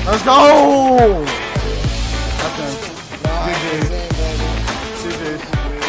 Let's go! That's in. GG's.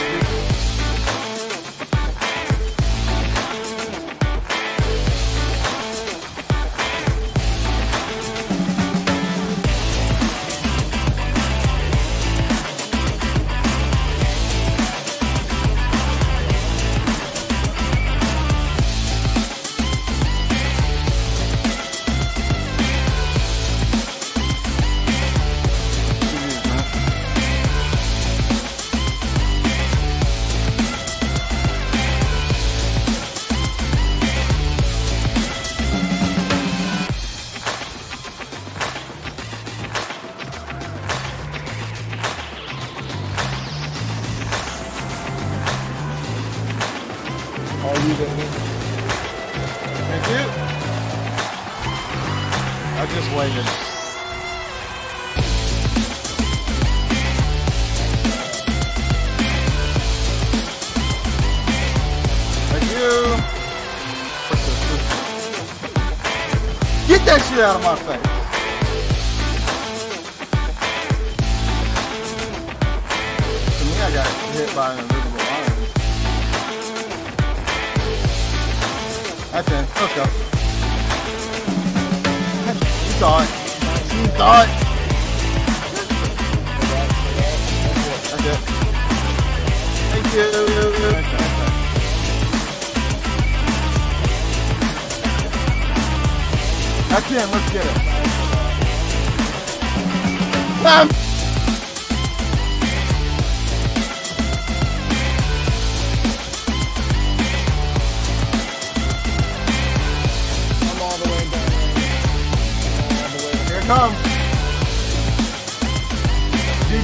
All you, baby. Thank you. I just waited. Thank you. Get that shit out of my face. To me, I got hit by an invisible iron. That's in. Let's go. You saw it. You saw it. That's it. Thank you. That's in. Let's get it. Bam! Come. GG.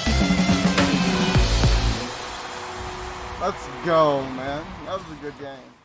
Let's go, man. That was a good game.